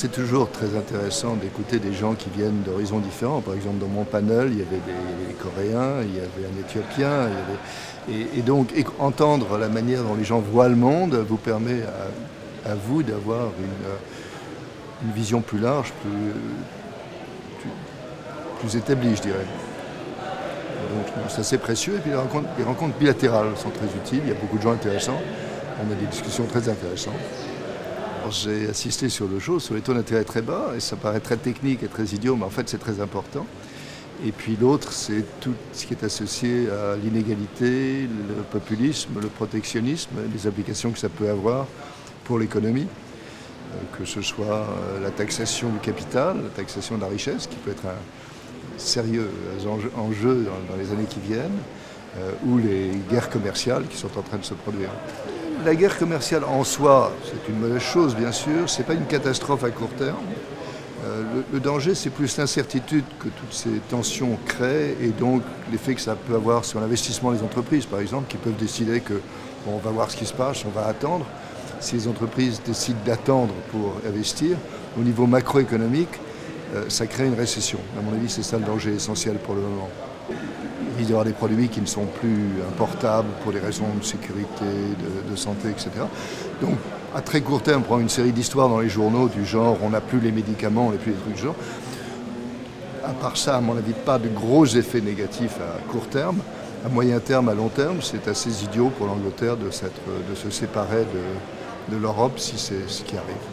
C'est toujours très intéressant d'écouter des gens qui viennent d'horizons différents. Par exemple, dans mon panel, il y avait des Coréens, il y avait un Éthiopien. Et donc, entendre la manière dont les gens voient le monde vous permet à vous d'avoir une vision plus large, plus établie, je dirais. Donc, c'est assez précieux. Et puis, les rencontres bilatérales sont très utiles. Il y a beaucoup de gens intéressants. On a des discussions très intéressantes. J'ai assisté sur le show sur les taux d'intérêt très bas, et ça paraît très technique et très idiot, mais en fait c'est très important. Et puis l'autre, c'est tout ce qui est associé à l'inégalité, le populisme, le protectionnisme, les applications que ça peut avoir pour l'économie, que ce soit la taxation du capital, la taxation de la richesse, qui peut être un sérieux enjeu dans les années qui viennent, ou les guerres commerciales qui sont en train de se produire. La guerre commerciale en soi, c'est une mauvaise chose bien sûr, ce n'est pas une catastrophe à court terme. Le danger, c'est plus l'incertitude que toutes ces tensions créent et donc l'effet que ça peut avoir sur l'investissement des entreprises, par exemple, qui peuvent décider que bon, on va voir ce qui se passe, on va attendre. Si les entreprises décident d'attendre pour investir, au niveau macroéconomique, ça crée une récession. À mon avis, c'est ça le danger essentiel pour le moment. Il y aura des produits qui ne sont plus importables pour des raisons de sécurité, de santé, etc. Donc, à très court terme, on prend une série d'histoires dans les journaux du genre on n'a plus les médicaments, on n'a plus les trucs du genre. À part ça, à mon avis, pas de gros effets négatifs à court terme. À moyen terme, à long terme, c'est assez idiot pour l'Angleterre de se séparer de l'Europe si c'est ce qui arrive.